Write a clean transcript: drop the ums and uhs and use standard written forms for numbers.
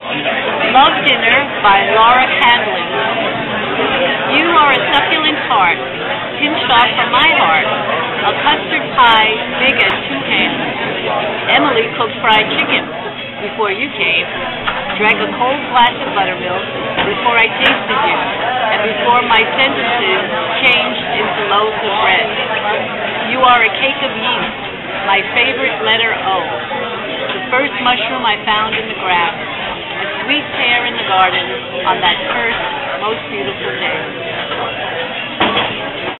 Love Dinner by Laura Handley. You are a succulent tart, pinched off from my heart, a custard pie big as two hands. Emily cooked fried chicken before you came, drank a cold glass of buttermilk before I tasted you, and before my sentences changed into loaves of bread. You are a cake of yeast, my favorite letter O, the first mushroom I found in the grass, a sweet pear in the garden on that first, most beautiful day.